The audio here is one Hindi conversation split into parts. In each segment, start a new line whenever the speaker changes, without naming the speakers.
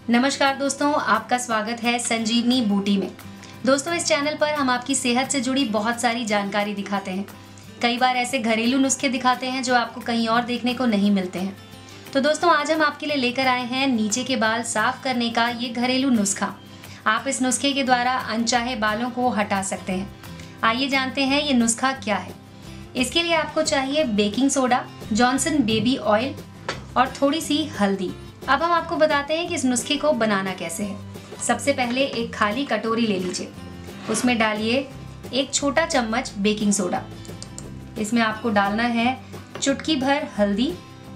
नमस्कार दोस्तों, आपका स्वागत है संजीवनी बूटी में। दोस्तों, इस चैनल पर हम आपकी सेहत से जुड़ी बहुत सारी जानकारी दिखाते हैं। कई बार ऐसे घरेलू नुस्खे दिखाते हैं जो आपको कहीं और देखने को नहीं मिलते हैं। तो दोस्तों, आज हम आपके लिए लेकर आए हैं नीचे के बाल साफ करने का ये घरेलू नुस्खा। आप इस नुस्खे के द्वारा अनचाहे बालों को हटा सकते हैं। आइए जानते हैं ये नुस्खा क्या है। इसके लिए आपको चाहिए baking soda, Johnson baby oil और थोड़ी सी हल्दी। अब हम आपको बताते हैं कि इस नुस्खे को बनाना कैसे है। सबसे पहले एक खाली कटोरी ले लीजिए, उसमें डालिए एक छोटा चम्मच बेकिंग सोडा। इसमें आपको डालना है चुटकी भर हल्दी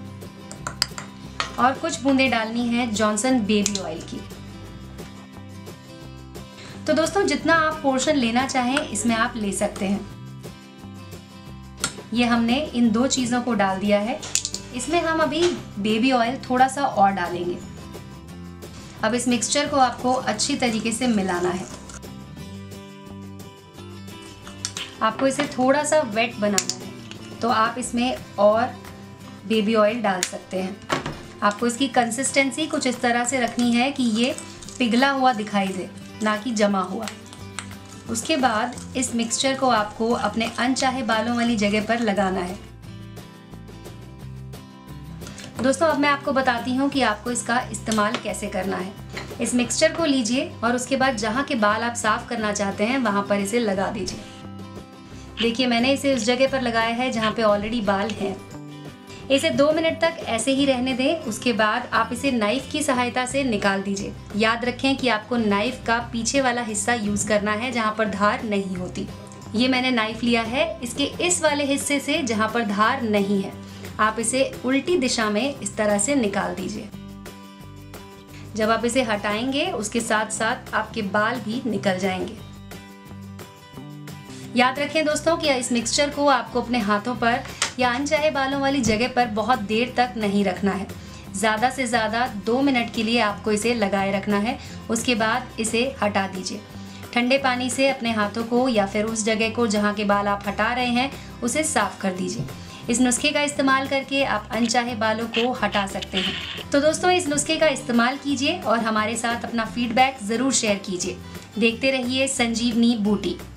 और कुछ बूंदें डालनी है जॉनसन बेबी ऑयल की। तो दोस्तों, जितना आप पोर्शन लेना चाहें इसमें आप ले सकते हैं। ये हमने इन दो चीज़ों को डाल दिया है। इसमें हम अभी बेबी ऑयल थोड़ा सा और डालेंगे। अब इस मिक्सचर को आपको अच्छी तरीके से मिलाना है। आपको इसे थोड़ा सा वेट बनाना है, तो आप इसमें और बेबी ऑयल डाल सकते हैं। आपको इसकी कंसिस्टेंसी कुछ इस तरह से रखनी है कि ये पिघला हुआ दिखाई दे, ना कि जमा हुआ। उसके बाद इस मिक्सचर को आपको अपने अनचाहे बालों वाली जगह पर लगाना है। दोस्तों, अब मैं आपको बताती हूँ कि आपको इसका इस्तेमाल कैसे करना है। इस मिक्सचर को लीजिए और उसके बाद जहाँ के बाल आप साफ करना चाहते हैं वहाँ पर इसे लगा दीजिए। देखिए, मैंने इसे उस जगह पर लगाया है जहाँ पे ऑलरेडी बाल हैं। इसे 2 मिनट तक ऐसे ही रहने दें। उसके बाद आप इसे नाइफ की सहायता से निकाल दीजिए। याद रखें कि आपको नाइफ का पीछे वाला हिस्सा यूज करना है जहाँ पर धार नहीं होती। ये मैंने नाइफ लिया है इसके इस वाले हिस्से से जहाँ पर धार नहीं है। आप इसे उल्टी दिशा में इस तरह से निकाल दीजिए। जब आप इसे हटाएंगे उसके साथ साथ आपके बाल भी निकल जाएंगे। याद रखें दोस्तों कि इस मिक्सचर को आपको अपने हाथों पर या अनचाहे बालों वाली जगह पर बहुत देर तक नहीं रखना है। ज़्यादा से ज़्यादा 2 मिनट के लिए आपको इसे लगाए रखना है। उसके बाद इसे हटा दीजिए। ठंडे पानी से अपने हाथों को या फिर उस जगह को जहाँ के बाल आप हटा रहे हैं उसे साफ कर दीजिए। इस नुस्खे का इस्तेमाल करके आप अनचाहे बालों को हटा सकते हैं। तो दोस्तों, इस नुस्खे का इस्तेमाल कीजिए और हमारे साथ अपना फीडबैक ज़रूर शेयर कीजिए। देखते रहिए संजीवनी बूटी।